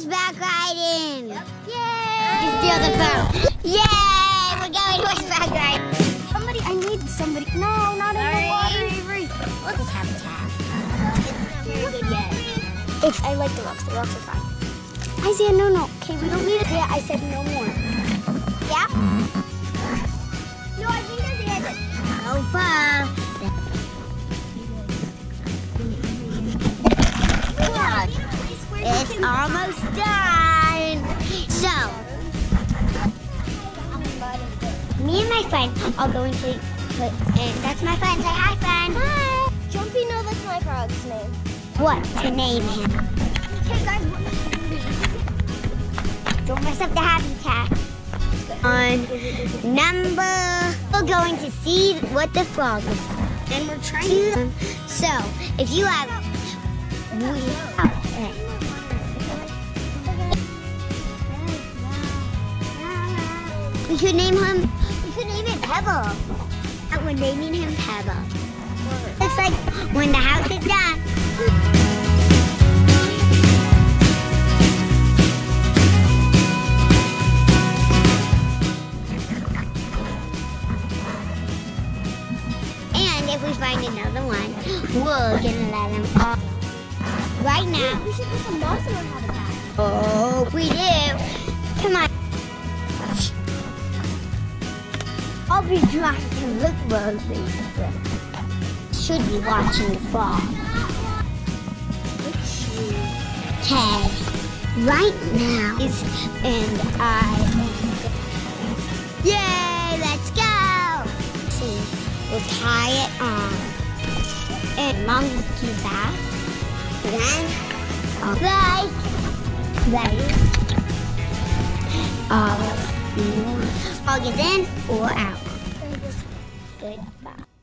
horseback riding. Yep. Yay! You steal the phone. Yay! We're going horseback riding. Somebody, I need somebody. No, not in the water, Avery. Look, this habitat. It's not very good yet. I like the rocks. The rocks are fine. Isaiah, no. Okay, we don't need it. Yeah, I said no more. Yeah? No, I think Isaiah did. So far. It's almost done. So, me and my friend are going to put, and that's my friend. Say hi, friend. Hi. Jumpy, no, that's my frog's name. What to name him? Okay, guys. Don't mess up the habitat. On number, we're going to see what the frog is. And we're trying to. So, if you have, we could name it Pebble. We're naming him Pebble. Looks like when the house is done. And if we find another one, we're gonna let him off. Right now. We should put some moss in our habitat. Oh, we do. Come on. I'll be trying to look rosy. Should be watching the frog. Okay. Right now is, and I am. Yay! Let's go. See, we'll tie it on. And Mom's keys back. Then, right. Frog is in or out. Goodbye.